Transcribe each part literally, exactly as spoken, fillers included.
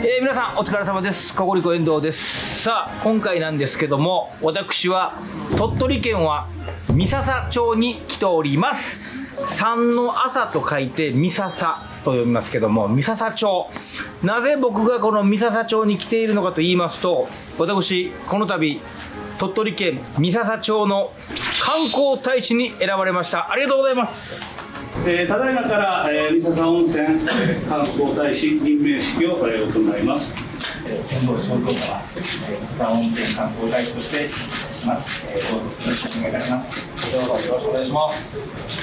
えー、皆さんお疲れ様です。ココリコ遠藤です。さあ今回なんですけども、私は鳥取県は三笹町に来ております。三の朝と書いて三笹と読みますけども、三笹町、なぜ僕がこの三笹町に来ているのかと言いますと、私この度鳥取県三笹町の観光大使に選ばれました。ありがとうございます。 えー、ただいまから、えー、三笹温泉、えー、観光大使任命式を、えー、行います。 遠藤商業者は三笹温泉観光大使としています。えー、どうぞよろしくお願いいたします。どうぞよろしくお願いします。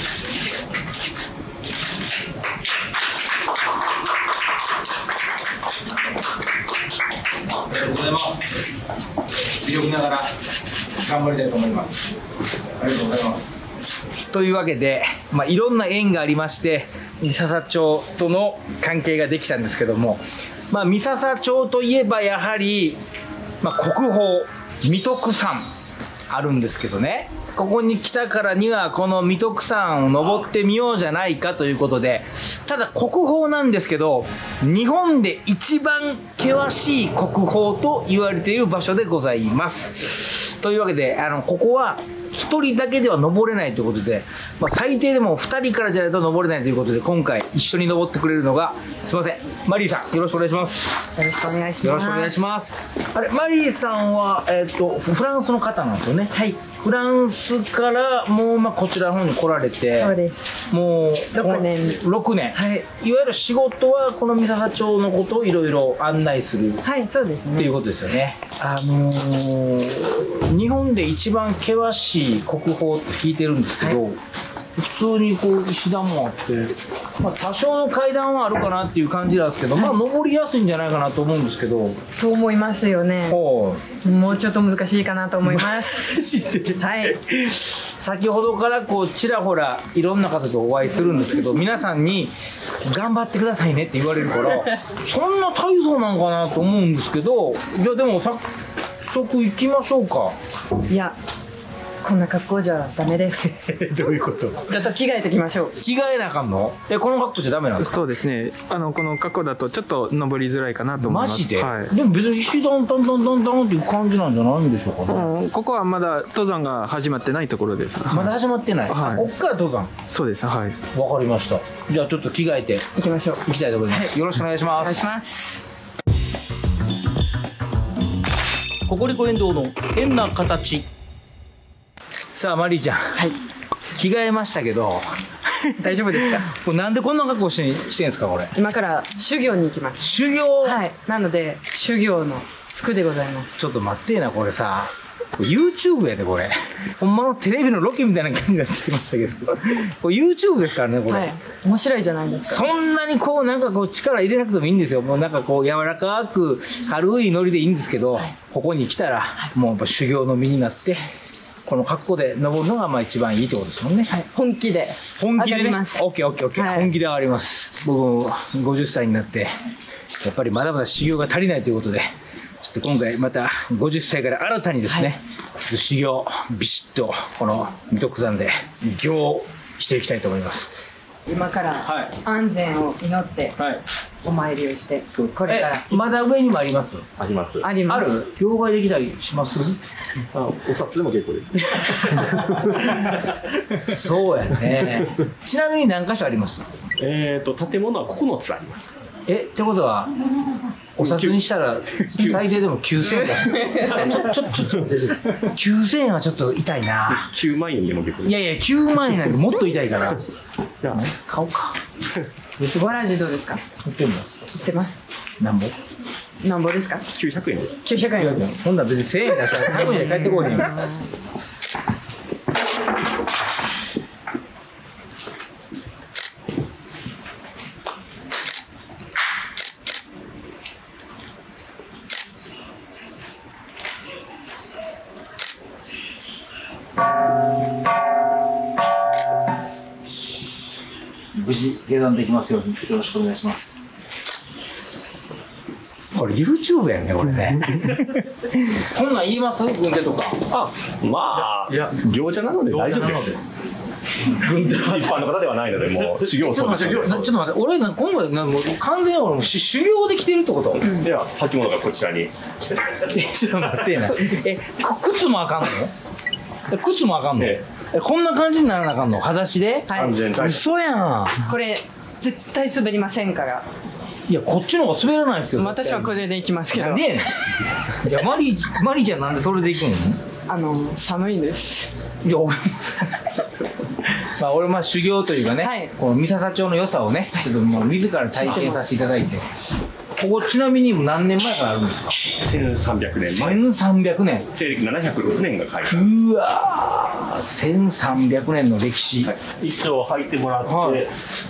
ありがとうございます。強気ながら頑張りたいと思います。ありがとうございます。というわけで、まあ、いろんな縁がありまして三笹町との関係ができたんですけども、まあ、三笹町といえばやはり、まあ、国宝三徳山あるんですけどね、ここに来たからにはこの三徳山を登ってみようじゃないかということで、ただ国宝なんですけど日本で一番険しい国宝と言われている場所でございます。というわけであのここはひとりだけでは登れないということで、まあ、最低でもふたりからじゃないと登れないということで、今回一緒に登ってくれるのが、すいません、マリーさん、よろしくお願いします。 よろしくお願いします。 よろしくお願いします。あれ、マリーさんは、えー、とフランスの方なんですよね。 はい。 フランスからもう、まあ、こちらの方に来られて、 そうです。 もうろくねん。 ろくねん。 はい。 いわゆる仕事はこの三笹町のことをいろいろ案内する。 はい、そうですね。 っていうことですよね。あのー、日本で一番険しい国宝って聞いてるんですけど、はい、普通にこう石段もあって、まあ、多少の階段はあるかなっていう感じなんですけど、まあ登りやすいんじゃないかなと思うんですけど。 と思いますよね。もうちょっと難しいかなと思います。はい。 先ほどからこうちらほらいろんな方とお会いするんですけど、皆さんに頑張ってくださいねって言われるからそんな大層なんかなと思うんですけど、じゃあでも早速行きましょうか。 いや、こんな格好じゃダメですどういうこと？ ちょっと着替えてきましょう。 着替えなあかんの？え、この格好じゃダメなんですか？ そうですね、あのこの格好だとちょっと登りづらいかなと思います。 マジで？ はい、 でも別に石段だんだんだんだんっていう感じなんじゃないんでしょうかね。 うん、ここはまだ登山が始まってないところです。 まだ始まってない、 はい、 こっから登山。 そうです。はい、 わかりました。じゃあちょっと着替えて行きましょう。 行きたいと思います、はい、よろしくお願いします。 お願いします。 ココリコ遠藤の変な形。さあマリーちゃん、 はい、 着替えましたけど大丈夫ですか？ これなんでこんな格好してしてんですか？これ今から修行に行きます。 修行？ はい、なので修行の服でございます。 ちょっと待ってえな、これさ YouTube やで、これほんまのテレビのロケみたいな感じになってきましたけどこれ YouTube ですからね、これ、はい、 面白いじゃないですか。 そんなにこうなんかこう力入れなくてもいいんですよ。もうなんかこう柔らかく軽いノリでいいんですけど、はい、ここに来たらもうやっぱ修行の身になってこの格好で登るのがまあ一番いいってことですもんね。はい、 本気で本気でね、 上がります。 オッケーオッケーオッケー、本気で上がります。僕もごじゅっさいになってやっぱりまだまだ修行が足りないということで、ちょっと今回またごじゅっさいから新たにですね、はい、ちょっと修行ビシッとこの三徳山で行していきたいと思います。 今から安全を祈ってお参りをして、これからまだ上にもあります？ あります。 あります。 ある？両替できたりします？ あ、お札でも結構です。そうやね。ちなみに何箇所あります？ えっと建物はここのつあります。 えってことはお札にしたら最低でもきゅうせんえんだしちょちょちょちょきゅうせんえんはちょっと痛いな。 きゅうまんえんでも結構です。 いやいやきゅうまんえんなんてもっと痛いからじゃあ買おうか。 わらじどうですか？ 売ってんの？ 売ってます。 なんぼ？ なんぼですか？ きゅうひゃくえんです。 きゅうひゃくえんです。 ほんなら別にせんえん出したらひゃくえんで帰ってこいへん。無事下山できますようによろしくお願いします。これ YouTube やね、これねこんなん言います？軍手とか。 あ、まあいや行者なので大丈夫です。 一般の方ではないので、もう修行僧ですので。 ちょっと待って、俺今回なもう完全に俺もし修行できてるってこと？ では履物がこちらに。 えちょっと待ってな。えく靴もあかんの？え靴もあかんの？ ええこんな感じにならなあかんの？裸足で？ はい安全対策。 嘘やん。 これ絶対滑りませんから。 いやこっちの方が滑らないですよ。 私はこれで行きますけど。 なんでやねん。いやマリマリちゃんなんでそれで行くの？ あの寒いんです。 いや俺もまあ俺まあ修行というかね、 はい、 この三笹町の良さをね、ちょっともう自ら体験させていただいて、ここちなみに何年前からあるんですか？ せんさんびゃくねんまえ。 せんさんびゃくねん。 西暦ななひゃくろくねんが開館。 うわー、せんさんびゃくねんの歴史。 はい、一丁履いてもらって、はい、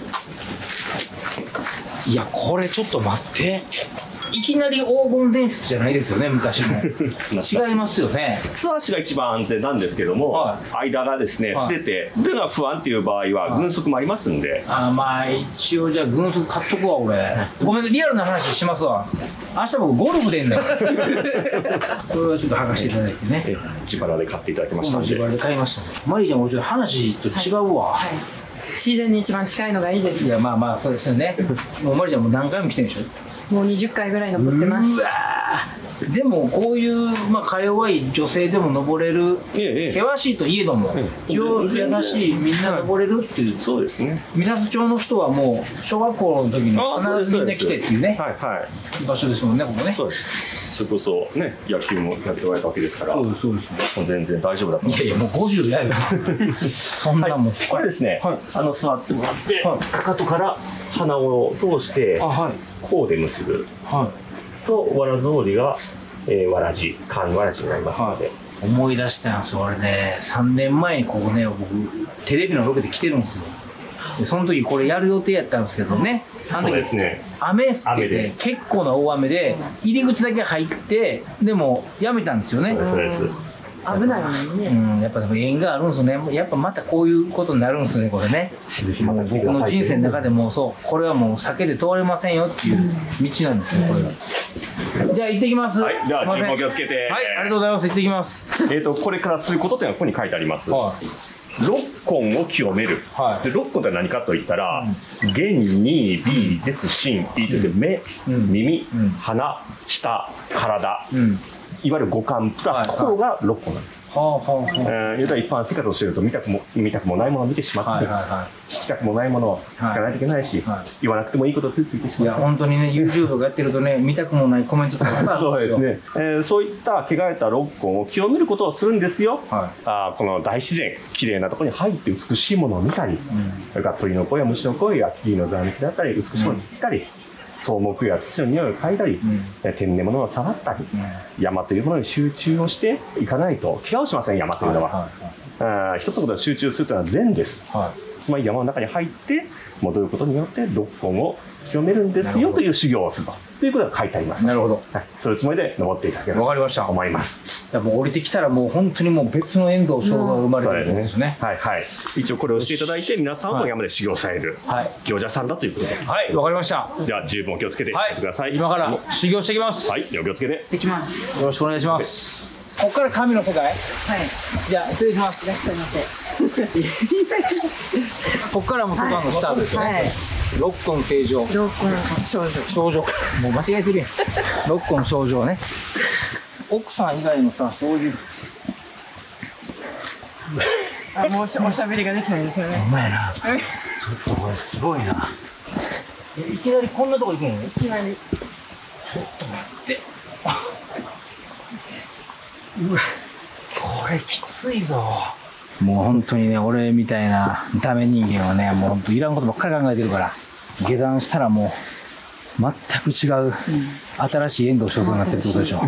いやこれちょっと待って。いきなり黄金伝説じゃないですよね、昔の。違いますよね。 素足が一番安全なんですけども、はい、間がですね、捨てて、腕が不安っていう場合は、軍足もありますんで。 あまあ、一応じゃあ、軍足買っとくわ、俺。ごめん、リアルな話しますわ。明日僕、ゴルフでんだよ。これはちょっと剥がしていただいてね。 自腹で買っていただきましたので。 自腹で買いましたね。マリーちゃん、もちろん話と違うわ。 はいはい、自然に一番近いのがいいです。 いや、まあまあ、そうですよね。もうマリーちゃんも何回も来てるでしょ。 もうにじゅっかいぐらい登ってます。 うわでもこういう、まあ、か弱い女性でも登れる、ええ、険しいといえども、一応優しいみんな登れるっていう、 そうですね。 三笹町の人はもう小学校の時に必ずみんな来てっていうね、 はいはい、 場所ですもんね、ここね。 そうです。それこそね、野球もやっておられたわけですから、 そうですそうです。 もう全然大丈夫だと思います。 いやいや、もうごじゅうやるそんなもん、はい、 これですね、はい、あの座ってもらって、はい、かかとから鼻を通して、はい、こうで結ぶ、はい、とわら草履が、えー、わらじ、簡易わらじになりますので、はい、 思い出したんですよ、俺ね、さんねんまえにここね、僕テレビのロケで来てるんですよ。でその時これやる予定やったんですけどね、あの時ですね、雨降ってて結構な大雨で入り口だけ入ってでもやめたんですよね。 そうですそうです。 危ないもんね。 うん、やっぱでも縁があるんですね。やっぱまたこういうことになるんですね、これね。もう僕の人生の中でもそう、これはもう避けて通れませんよっていう道なんですよ、これが。じゃあ行ってきます。 はい、では自分お気をつけて。 はい、ありがとうございます。行ってきます。 えっとこれからすることというのはここに書いてあります。はい、六根を清める。はい、で六根とは何かといったら、うん、元に美絶心意という目、うん、耳、うん、鼻、舌、体。うん、いわゆる五感プラス心が六個なんです。はあはあはあ、えー、言うたら一般生活をしていると見たくも見たくもないものを見てしまって、はいはいはい、聞きたくもないものを聞かないといけないし、はいはい、言わなくてもいいことをついついてしまう。いや本当にね YouTube がやってるとね見たくもないコメントとかそうですね、えー、そういった汚れた六根を清めることをするんですよ。はい、あこの大自然綺麗なところに入って美しいものを見たり、うん、それから鳥の声や虫の声や木々のざめきだったり美しいものを聞いたり、うん草木や土の匂いを嗅いだり、うん、天然物を触ったり、うん、山というものに集中をしていかないと怪我をしません。山というのは、はいはいはい、一つのことに集中するというのは善です、はい、つまり山の中に入って戻ることによって六根を清めるんですよという修行をするとということが書いてあります。なるほど、はい、そういうつもりで登っていただければと思います。 いやもう降りてきたらもう本当にもう別の遠藤章が生まれてるんですね。 はいはい。一応これをしていただいて皆さんも山で修行される行者さんだということで。 はい、わかりました。 では十分お気をつけていってください。 はい、今から修行していきます。 はい、お気をつけて。 できます。 よろしくお願いします。ここから神の世界。はい。じゃあ失礼します。 いらっしゃいませ。 ここからも登山のスタートですよね。はい、六根清浄。 六根清浄。 清浄。もう間違えてるやん。六根清浄ね。奥さん以外のさ、そういう。 あ、もうおしゃべりができないんですよね。 うまいな。ちょっとこれすごいな。いきなりこんなとこ行くの？いきなり。 ちょっと待って。うわ、これきついぞ。もう本当にね、俺みたいなダメ人間はね、もう本当いらんことばっかり考えてるから、下山したらもう全く違う、うん、新しい遠藤章造になってるってことでしょ。うん、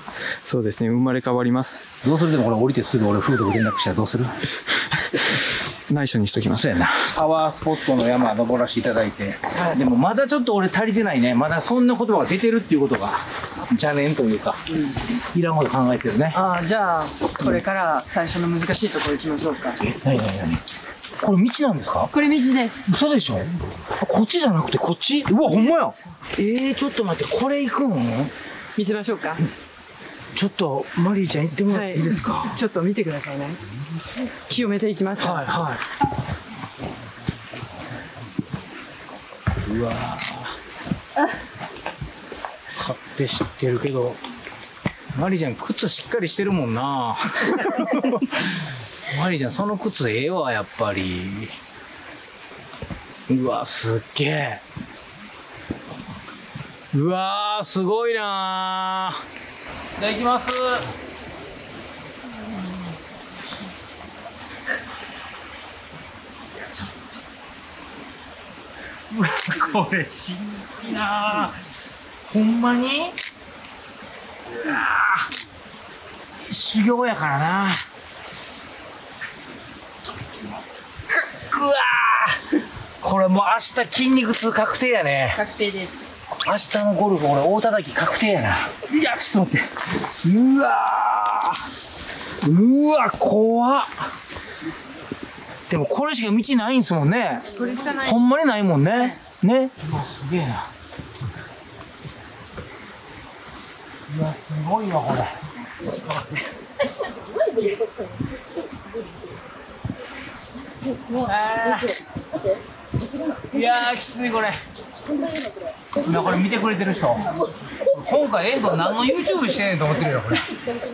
そうですね、生まれ変わります。 どうする？でもこれ降りてすぐ俺風俗連絡したらどうする？ 内緒にしときます。 そうやな。パワースポットの山登らせていただいて、はい、でもまだちょっと俺足りてないね。まだそんな言葉が出てるっていうことが邪念というか、うん、いらんこと考えてるね。 ああ、じゃあこれから最初の難しいところ行きましょうか。 え、なになになに？これ道なんですか？ これ道です。 嘘でしょ？こっちじゃなくてこっち？うわ、ほんまや。えー、ちょっと待って、これ行くん？ 見せましょうか。 ちょっとマリーちゃん行ってもらっていいですか、 はい、ちょっと見てくださいね。清めていきますから。 はいはい。うわ勝手知ってるけどマリーちゃん靴しっかりしてるもんなマリーちゃんその靴ええわやっぱり。うわすっげえ。うわーすごいなー。じゃあ行きます。うわこれしんどいなー。ほんまにうわー修行やからな。うわーこれもう明日筋肉痛確定やね。 確定です。 明日のゴルフ俺大叩き確定やな。いやちょっと待って。うわーうわ怖っ。でもこれしか道ないんすもんね。 これしかない。 ほんまにないもんね、はい、ね。うわすげえな。うわすごいわこれあーいやーきついこれ。今これ見てくれてる人今回遠藤何の YouTube してんねんと思ってるよこれ。い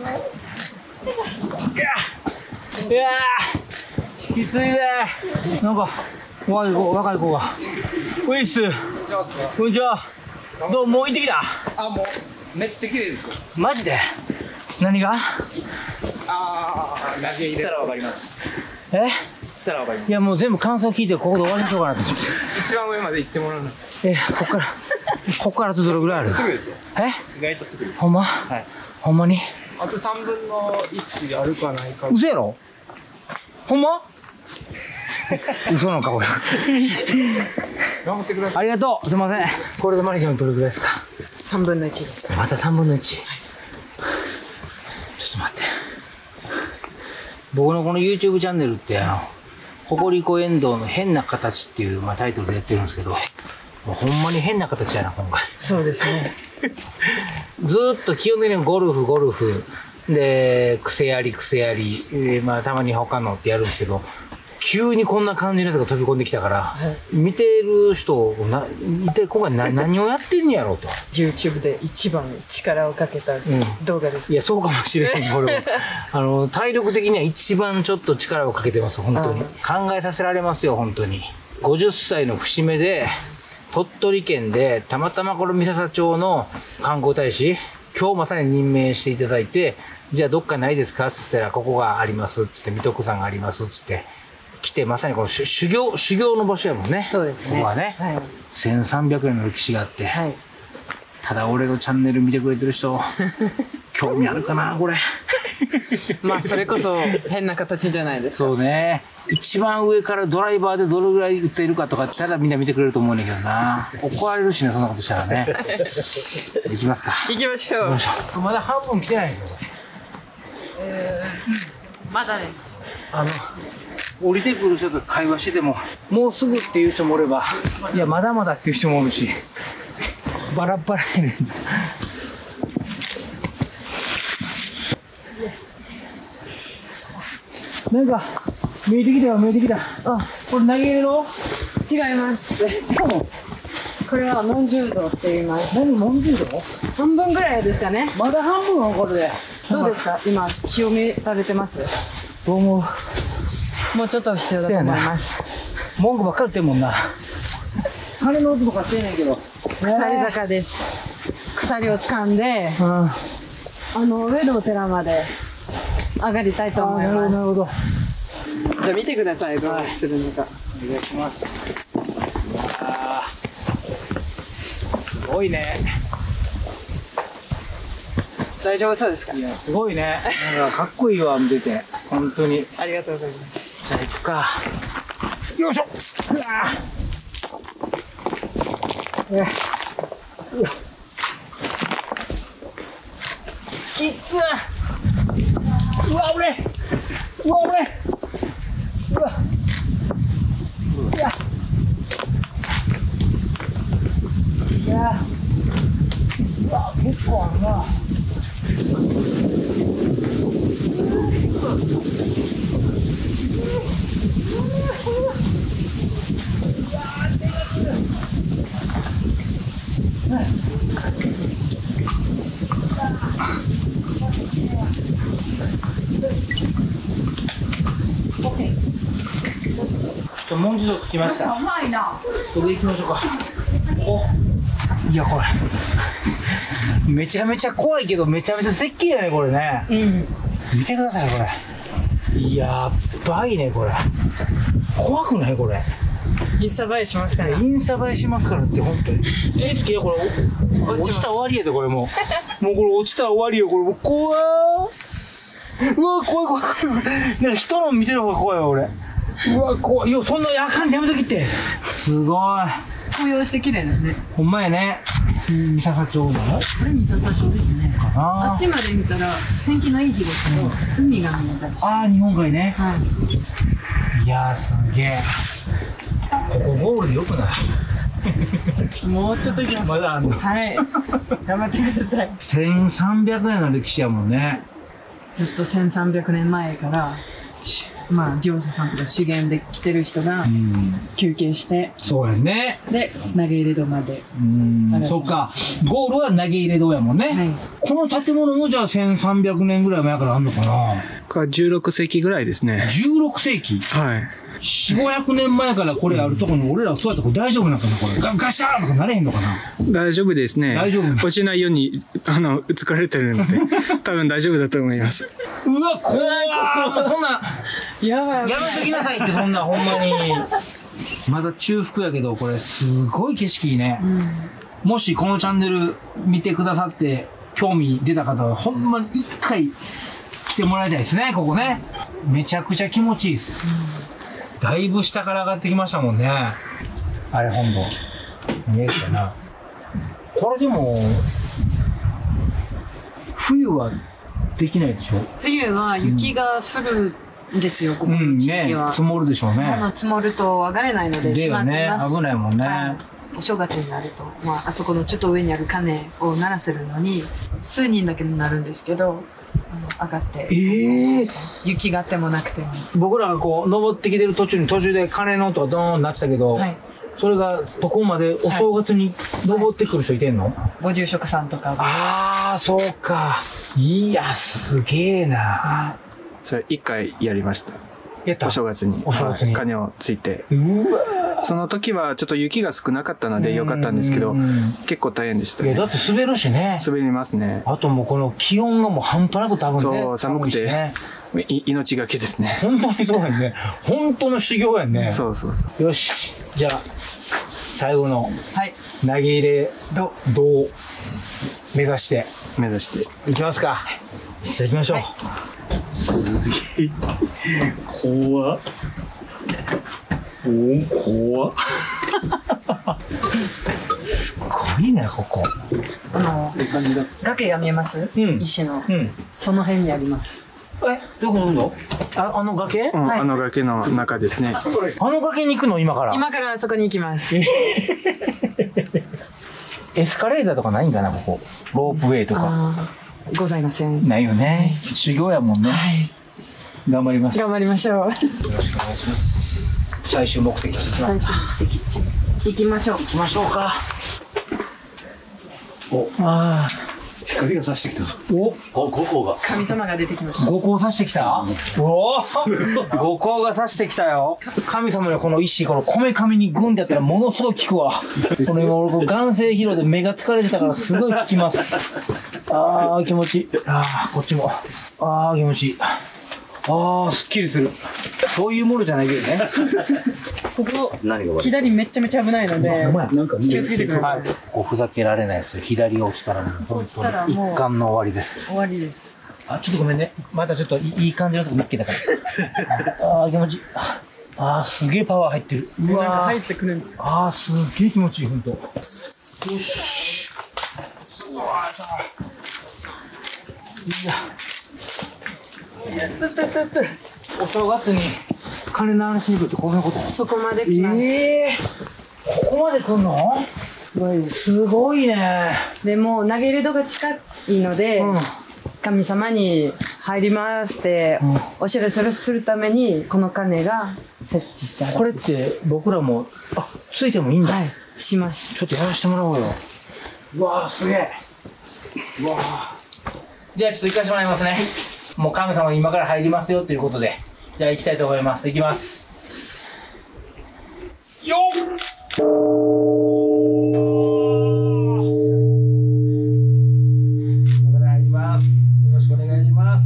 やーきついね。なんか若い子若い子がウイスこんにちは。どうもう行ってきた。 あもうめっちゃ綺麗ですよ。 マジで。何が。 ああラジオ入れたらわかります。 えたらわかります。 いやもう全部感想聞いてここで終わりにしようかなと思って一番上まで行ってもらうの。 えここからここからとどれぐらいある。 すぐですよ。 え意外とすぐです。 ほんま、 はい、 ほんまにあとさんぶんのいちあるかないか。 うそやろほんま嘘なんかこれ頑張ってください。 ありがとう。すいません。これでマリちゃんどれぐらいですか。 さんぶんのいちです。 またさんぶんのいち、はい、ちょっと待って。僕のこの YouTube チャンネルってあのココリコエンドウの変な形っていう、まあ、タイトルでやってるんですけど、もうほんまに変な形やな今回。 そうですねずーっと基本的にゴルフゴルフで癖あり癖あり、えー、まあたまに他のってやるんですけど、急にこんな感じのやつが飛び込んできたから、はい、見てる人な見て今回な何をやってんやろうと YouTube で一番力をかけた動画です、 うん、いやそうかもしれないこれはあの体力的には一番ちょっと力をかけてます本当に。考えさせられますよ本当に。ごじゅっさいの節目で鳥取県でたまたまこの三笹町の観光大使今日まさに任命していただいて、じゃあどっかないですかっつったらここがありますっつって水戸区さんがありますっつって来て、まさにこの修行修行の場所やもんね。 そうですね。 ここはね、はい、せんさんびゃくねんの歴史があって、はい、ただ俺のチャンネル見てくれてる人興味あるかなこれまあそれこそ変な形じゃないですか。 そうね。一番上からドライバーでどれぐらい打っているかとかただみんな見てくれると思うんだけどな。怒られるしねそんなことしたらね行きますか。 行きましょう。 まだ半分来てないんですよ。 えー、まだです。あの降りてくる人と会話しててももうすぐっていう人もおれば、いやまだまだっていう人もおるしバラバラやねん。なんか見えてきたよ見えてきた。あこれ投げるの違います。 えしかもこれはノン柔道っていう前。 何ノン柔道半分ぐらいですかね。 まだ半分はこれでどうですか今清められてます。 どう思う。 もうちょっと必要だと思います。 文句ばっかり言ってんもんな。金の音とかしてんねんけど。 鎖坂です。鎖を掴んで、うん、あの上のお寺まで上がりたいと思います。 なるほど。 じゃあ見てくださいどうするのか。 お願いします。あすごいね。 大丈夫そうですか。 いやすごいね。なんかかっこいいわ見てて本当に。 ありがとうございます。 じゃあ行くか。よいしょ。うわえうわきつうわ俺うわ俺うわいやいやうわ結構あるな。 もう一度来ました。ここで行きましょうか。お、いやこれめちゃめちゃ怖いけどめちゃめちゃ絶景やねこれね。うん。見てくださいこれ。やばいねこれ。怖くないこれ。 インスタ映えしますから。 インスタ映えしますからって本当に。えいやこれ落ちたら終わりやでこれもう。もうこれ落ちたら終わりよこれ。もう怖ー。うわ怖い怖い怖い。なんか人の見てる方が怖いわ俺。うわ怖いよそんなやかんでやめときって。すごい紅葉して綺麗ですね。 ほんまやね。三笹町なのこれ三笹町ですね。あっちまで見たら天気のいい日ですけど海が見えたりして。ああ日本海ね。はい。いやーすげえ。ここゴールでよくない？ もうちょっと行きましょう。 まだあんの。 はい頑張ってください。 せんさんびゃくねんの歴史やもんね。 ずっとせんさんびゃくねんまえからまあ業者さんとか資源で来てる人が休憩して、 そうやね。 で投げ入れ戸まで。 うん、そっか。ゴールは投げ入れ戸やもんね。はい、この建物もじゃあせんさんびゃくねんぐらい前からあんのかな。 これじゅうろくせいきぐらいですね。 じゅうろくせいき。 はい。 よん、ごひゃくねんまえからこれあるとこに俺らそうやったらこれ大丈夫なのかなこれ。ガガシャーとかなれへんのかな。 大丈夫ですね。 大丈夫。 落ちないようにあの疲れてるので多分大丈夫だと思います。 うわ怖ー。そんなやばい。 やめときなさいってそんなほんまに。まだ中腹やけどこれすごい景色いいね。うん、もしこのチャンネル見てくださって興味出た方はほんまに一回来てもらいたいですねここね。めちゃくちゃ気持ちいいです。うん、だいぶ下から上がってきましたもんね。あれ本土見えるかな。これでも冬はできないでしょ。 冬は雪が降るんですよ、うん、ここの地域は、 うんね、積もるでしょうね。 まだ積もると上がれないので閉まってます。 ね、危ないもんね、はい、 お正月になると、まあ、あそこのちょっと上にある鐘を鳴らせるのに数人だけになるんですけど上がって、えー、雪があってもなくても僕らがこう登ってきてる途中に途中で鐘の音がドーンなってたけど、はい、それがどこまでお正月に登ってくる人いてんの？はいはい、 ご住職さんとかが。 ああそうか。いやすげえな。 それ一回やりました。 やった。 お正月に。 お正月に。 鐘をついて。 うわ。 その時はちょっと雪が少なかったので良かったんですけど、結構大変でしたね。 いやだって滑るしね。 滑りますね。 あともうこの気温がもう半端なく多分ね。 そう寒くて、ね、命がけですね。 本当にそうやね。本当の修行やね。 そうそうそう。 よしじゃあ最後の投げ入れ戸を目指して目指していきますか。じゃあ行きましょう。はい、 すげえ怖っ。おー怖っ。 すごいねここ。 あの崖が見えます、うん、石の、うん、その辺にあります。 えどこどこああの崖、 うんはい、あの崖の中ですね。 あの崖に行くの今から。 今からあそこに行きます。 エスカレーターとかないんかなここ。ロープウェイとかございません。 ないよね。修行やもんね。はい、頑張ります。 頑張りましょう。よろしくお願いします。最終目的地行きますか。 最終目的地行きましょう。 行きましょうか。 おああ光が差してきたぞ。おお五光が神様が出てきました。 五光差してきた。おお五光が差してきたよ。神様のこの石このこめかみにグンってやったらものすごい効くわ。この今俺眼精疲労で目が疲れてたからすごい効きます。ああ気持ちいい。ああこっちもああ気持ちいい。ああすっきりする。そういうものじゃないけどね。 ここ左めっちゃめちゃ危ないので気をつけてください。 こうふざけられないですよ。左が落ちたらもう本当に一貫の終わりです。 終わりです。 あちょっとごめんね。まだちょっといい感じのとこ見っけたから。ああ気持ちいい。ああすげえパワー入ってる。 うわ入ってくるんです。 ああすげえ気持ちいい本当。よし。うわいや。お正月に鐘鳴らしに行くってこんなこと。 そこまで来ます。 えー、ここまで来んの？ すごい。 すごいね。 でも投げ入れ戸が近いので、うん、 神様に入りますってお知らせするためにこの鐘が設置してある。 これって僕らもあついてもいいんだ。 はい、します。 ちょっとやらせてもらおうよ。うわーすげえ。うわー。じゃあちょっと行かせてもらいますね。もう神様今から入りますよということで、じゃあ行きたいと思います。行きます。よっ。今から入ります。よろしくお願いします。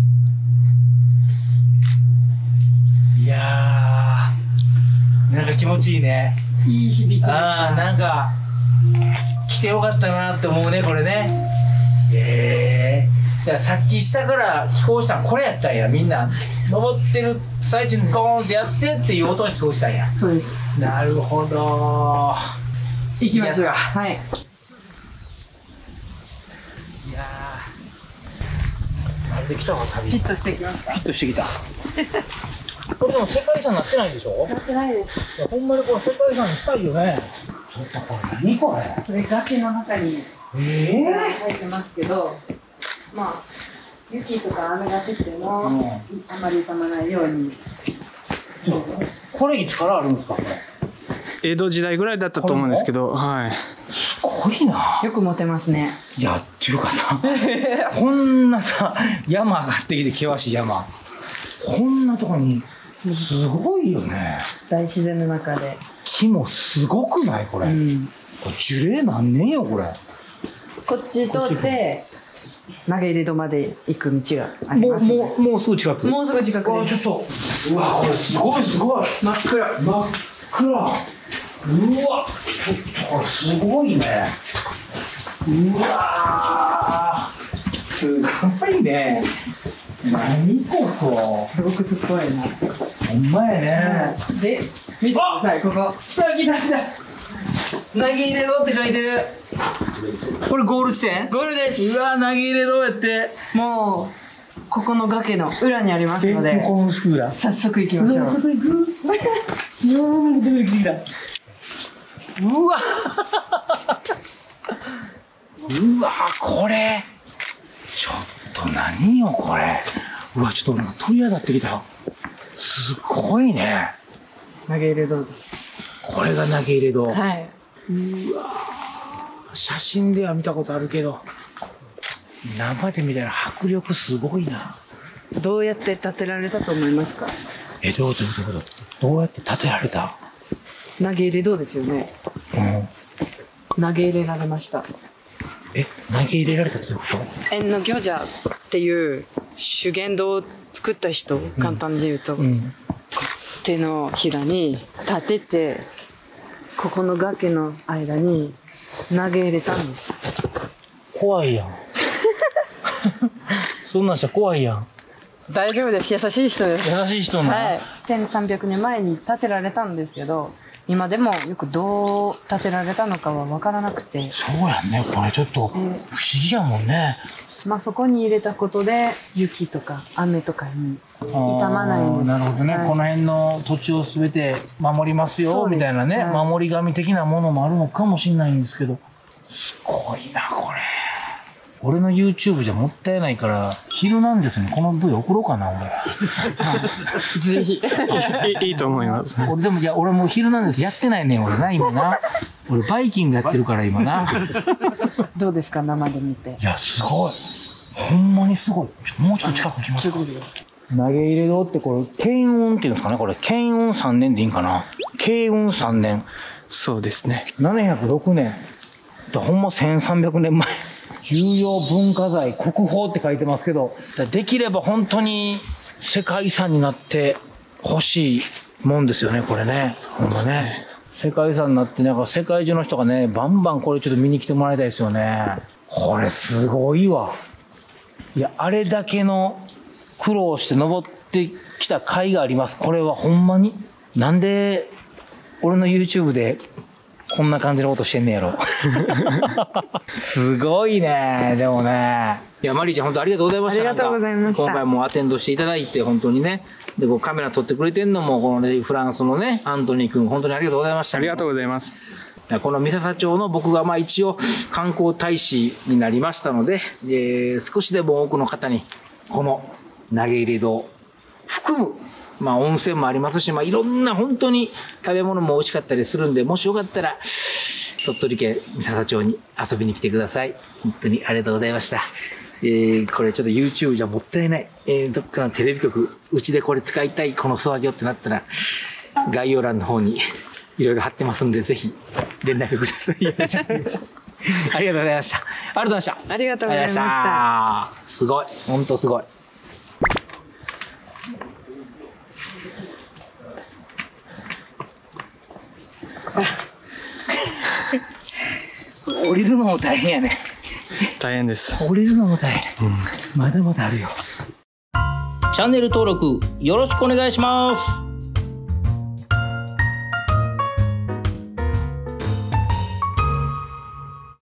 いやー、なんか気持ちいいね。 いい響きでした。 ああ、なんか来てよかったなって思うね、これね。ええー、だからさっき下から飛行したのこれやったんや。みんな登ってる最中にゴーンってやってっていう音が聞こえしたんや。 そうです。 なるほど。 行きましょう。 か。 はい。 いやー、慣れてきたわ、旅。 ヒットしてきますか。 ヒットしてきた。これでも世界遺産になってないんでしょ。 なってないです。 いやほんまにこれ世界遺産にしたいよね。ちょっとこれ何これ。 これ崖の中にええー、 入ってますけど、まあ雪とか雨が降っても、うん、あまり傷まないように。 これいつからあるんですかこれ。 江戸時代ぐらいだったと思うんですけど、はい。 すごいな。 よく持てますね。 いやっていうかさ、こんなさ山上がってきて険しい山、こんなとこにすごいよね。 大自然の中で。 木もすごくないこれ。うん、これ樹齢何年よこれ。 こっち通って投げ入れ戸まで行く道があります、ね。 もうもうもうすぐ近く。 もうすぐ近くです。 あちょっとうわこれすごいすごい真っ暗真っ暗。うわちょっとこれすごいね。うわすごいね。何ここ。 すごくすっごいな。 ほんまやね。 で見てくださいここ。 来た来た来た。投げ入れ戸って書いてる。これゴール地点？ ゴールです。 うわ投げ入れどうやって。もうここの崖の裏にありますので。 ここのスクーラー。 早速行きましょう。 うわ外行く。うわなんか出てきた。うわうわこれちょっと何よこれ。うわちょっと鳥肌ってきた。すごいね。 投げ入れ戸です。 これが投げ入れ戸。 はい。 うわ写真では見たことあるけど生で見たら迫力すごいな。 どうやって建てられたと思いますか。 えどういうことどういうことどうやって建てられた。 投げ入れ戸ですよね。うん。投げ入れられました。 え投げ入れられたってどういうこと。 縁の行者っていう修験道を作った人、うん、簡単に言うと、うん、手のひらに立ててここの崖の間に投げ入れたんです。 怖いやんそんなんしたら怖いやん。 大丈夫です。優しい人です。 優しい人な、 はい、せんさんびゃくねんまえに建てられたんですけど今でもよくどう建てられたのかは分からなくて。 そうやねこれちょっと不思議やもんね。 まあそこに入れたことで雪とか雨とかに傷まないんです。 なるほどね、はい、この辺の土地を全て守りますよみたいなね、はい、守り神的なものもあるのかもしれないんですけどすごいなこれ。俺の YouTube じゃもったいないから「ヒルナンデス」にこの ブイ 送ろうかな俺ぜひいいいと思います。 俺でもいや俺もう「ヒルナンデス」やってないねん俺な今な。俺バイキングやってるから今などうですか生で見て。 いやすごいほんまにすごい。もうちょっと近く来ますか。投げ入れ戸ってこれ建運っていうんですかね。これ建運さんねんでいいんかな。建運さんねん。 そうですね。 ななひゃくろくねんほんませんさんびゃくねんまえ。重要文化財国宝って書いてますけどできれば本当に世界遺産になってほしいもんですよねこれね。ほんまね世界遺産になってなんか世界中の人がねバンバンこれちょっと見に来てもらいたいですよね。これすごいわ。いやあれだけの苦労して登ってきた甲斐があります。これはほんまになんで俺の YouTube でこんな感じのことしてんねやろすごいね。でもねいやマリーちゃん本当ありがとうございました。 ありがとうございました。 今回もアテンドしていただいて本当にねでこうカメラ撮ってくれてんのもこの、ね、フランスのねアントニー君本当にありがとうございました。 ありがとうございます。 この三笹町の僕がまあ一応観光大使になりましたので、えー、少しでも多くの方にこの投げ入れ堂含む、まあ、温泉もありますし、まあ、いろんな本当に食べ物も美味しかったりするんで、もしよかったら鳥取県三笹町に遊びに来てください。本当にありがとうございました。えー、これちょっと YouTube じゃもったいない。えー、どっかのテレビ局、うちでこれ使いたい、この諏訪魚ってなったら、概要欄の方にいろいろ貼ってますんで、ぜひ連絡ください。ありがとうございました。ありがとうございました。 ありがとうございました。 すごい。ほんとすごい。降りるのも大変やね。 大変です。 降りるのも大変。うん、まだまだあるよ。チャンネル登録よろしくお願いします。